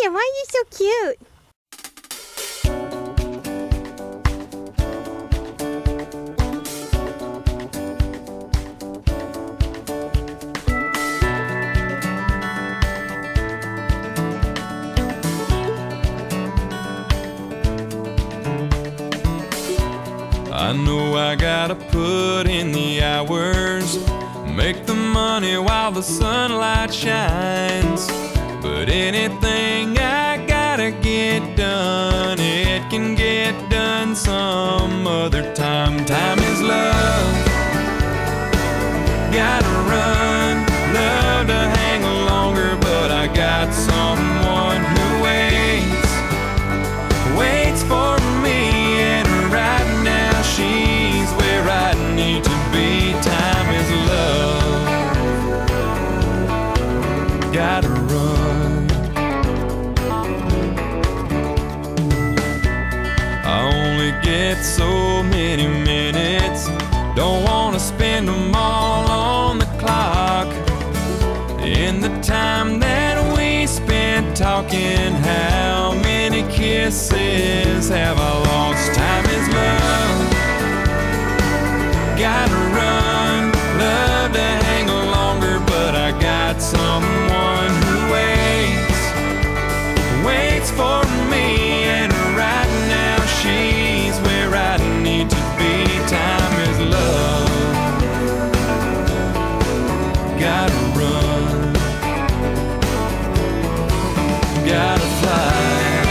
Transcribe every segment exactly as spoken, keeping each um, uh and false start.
Logan, why are you so cute? I know I gotta put in the hours, make the money while the sunlight shines. But anything I gotta get done, it can get done some other time. Time is love, gotta run, love to hang longer, but I got someone who waits, waits for me. She's where I need to be. Time is love, gotta run. I only get so many minutes, don't wanna spend them all on the clock. In the time that we spent talking, how many kisses have I lost? Time is love, gotta run, love to hang longer, but I got someone who waits, waits for me, and right now she's where I need to be. Time is love, gotta run, gotta fly.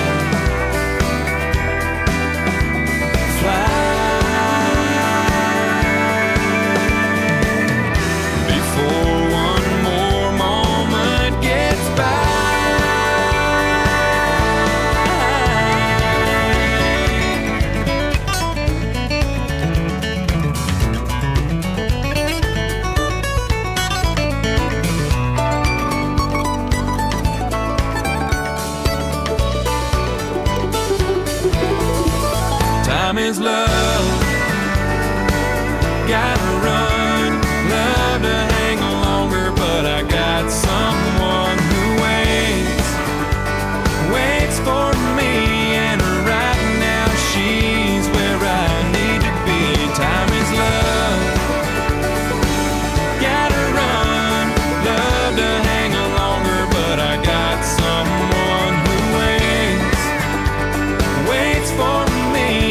Time is love, gotta run, love to hang longer, but I got someone who waits, waits for me, and right now she's where I need to be. Time is love, gotta run, love to hang longer, but I got someone who waits, waits for me.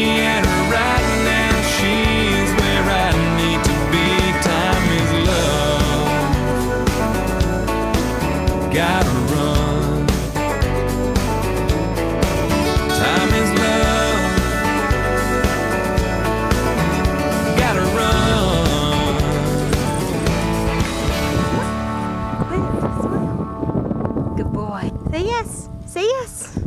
Gotta run. Time is love, gotta run. Good boy. Say yes. Say yes.